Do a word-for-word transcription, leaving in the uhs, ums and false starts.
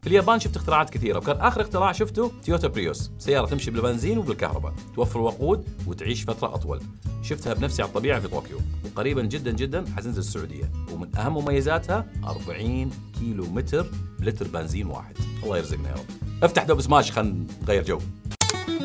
في اليابان شفت اختراعات كثيرة، وكان آخر اختراع شفته تويوتا بريوس، سيارة تمشي بالبنزين وبالكهرباء، توفر وقود وتعيش فترة أطول. شفتها بنفسي على الطبيعة في طوكيو، وقريبا جدا جدا حتنزل السعودية، ومن أهم مميزاتها أربعين كيلو متر بلتر بنزين واحد. الله يرزقنا يا رب. افتح دوب سماش خلينا نغير جو.